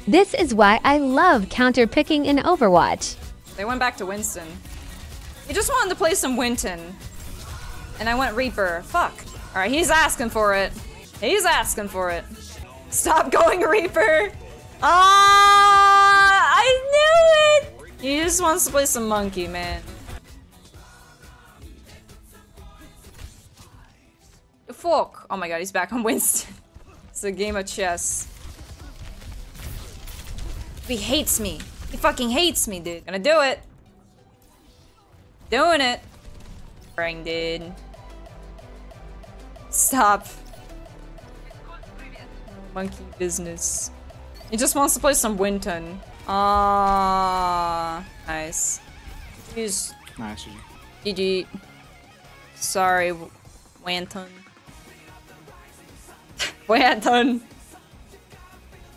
This is why I love counterpicking in Overwatch. They went back to Winston. He just wanted to play some Winton. And I went Reaper. Fuck. Alright, he's asking for it. He's asking for it. Stop going Reaper! Ah, I knew it! He just wants to play some Monkey, man. Fuck! Oh my god, he's back on Winston. It's a game of chess. He hates me. He fucking hates me, dude. Gonna do it. Doing it. Bring, dude. Stop. Monkey business. He just wants to play some Winton. Ah, nice. He's Nice. GG. Sorry, Winton. Winton.